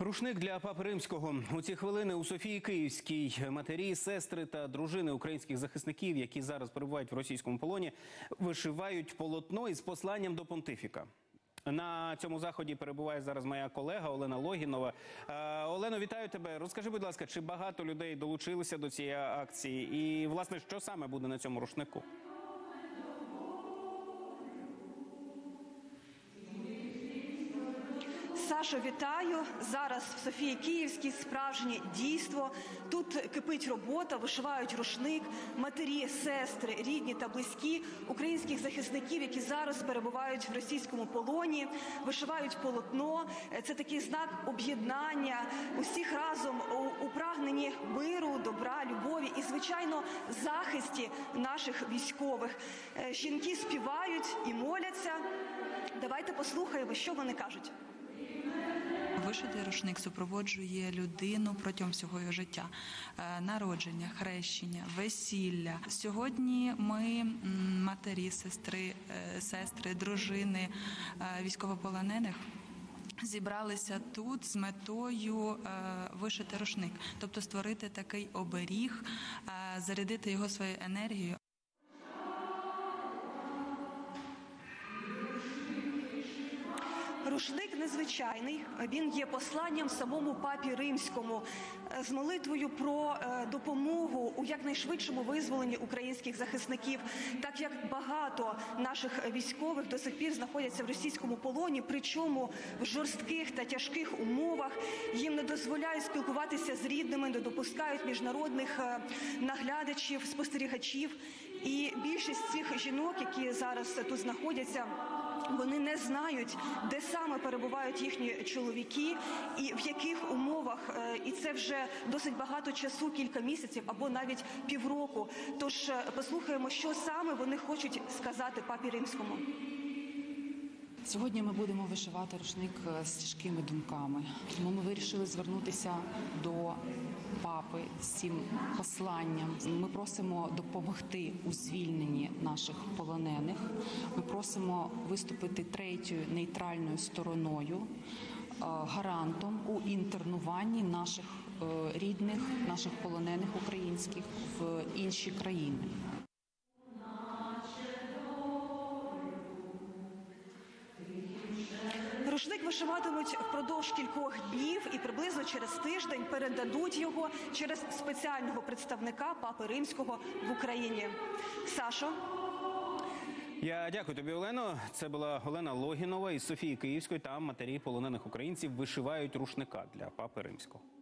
Рушник для Папи Римського. У ці хвилини у Софії Київській матері, сестри та дружини українських захисників, які зараз перебувають в російському полоні, вишивають полотно із посланням до понтифіка. На цьому заході перебуває зараз моя колега Олена Логінова. Олено, вітаю тебе. Розкажи, будь ласка, чи багато людей долучилися до цієї акції? І, власне, що саме буде на цьому рушнику? Сашо, вітаю. Зараз в Софії Київській справжнє дійство. Тут кипить робота, вишивають рушник матері, сестри, рідні та близькі українських захисників, які зараз перебувають в російському полоні, вишивають полотно. Це такий знак об'єднання усіх разом у прагненні миру, добра, любові і, звичайно, захисті наших військових. Жінки співають і моляться. Давайте послухаємо, що вони кажуть. Вишитий рушник супроводжує людину протягом всього його життя. Народження, хрещення, весілля. Сьогодні ми, матері, сестри, дружини військовополонених, зібралися тут з метою вишити рушник. Тобто створити такий оберіг, зарядити його своєю енергією. Рушник незвичайний, він є посланням самому Папі Римському з молитвою про допомогу у якнайшвидшому визволенні українських захисників, так як багато наших військових до сих пір знаходяться в російському полоні, причому в жорстких та тяжких умовах, їм не дозволяють спілкуватися з рідними, не допускають міжнародних наглядачів, спостерігачів. І більшість цих жінок, які зараз тут знаходяться, вони не знають, де саме перебувають їхні чоловіки і в яких умовах. І це вже досить багато часу, кілька місяців або навіть півроку. Тож послухаємо, що саме вони хочуть сказати Папі Римському. Сьогодні ми будемо вишивати рушник з тяжкими думками. Тому ми вирішили звернутися до Папи з цим посланням. Ми просимо допомогти у звільненні наших полонених. Ми просимо виступити третьою нейтральною стороною, гарантом у інтернуванні наших рідних, наших полонених українських в інші країни. Рушник вишиватимуть впродовж кількох днів і приблизно через тиждень передадуть його через спеціального представника Папи Римського в Україні. Сашо? Я дякую тобі, Олено. Це була Олена Логінова із Софії Київської. Там матері полонених українців вишивають рушника для Папи Римського.